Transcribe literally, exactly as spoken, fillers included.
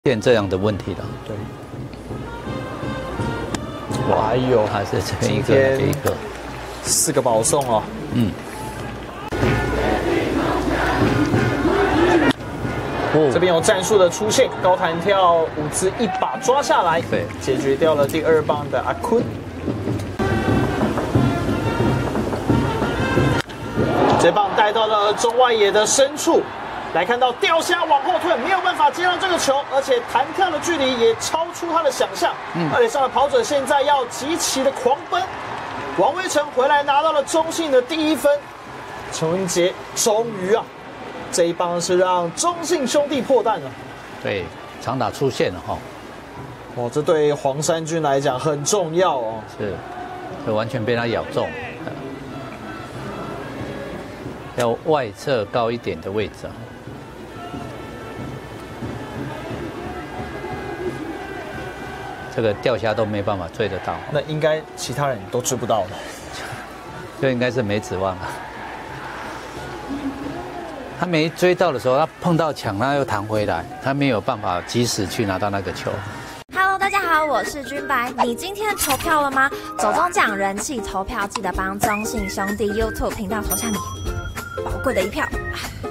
现这样的问题了。 对。哇，哎呦， 还是这边一个，这一个， 四个保送哦。嗯。哦，这边有战术的出现，高弹跳舞姿一把抓下来， 对， 解决掉了第二棒的阿坤。这棒带到了中外野的深处。 来看到钓虾往后退，没有办法接到这个球，而且弹跳的距离也超出他的想象。嗯，二垒上的跑者现在要极其的狂奔。王威成回来拿到了中信的第一分，陈文杰终于啊，这一棒是让中信兄弟破蛋了。 对，长打出现了哈。 哦，这对黄衫军来讲很重要哦。 是，这完全被他咬中。要外侧高一点的位置啊。 这个钓虾都没办法追得到， 那应该其他人都追不到的， 这应该是没指望了。他没追到的时候，他碰到墙，他又弹回来，他没有办法及时去拿到那个球。 Hello， 大家好，我是君白。你今天投票了吗？走中奖人气投票，记得帮中信兄弟 YouTube 频道投下你宝贵的一票。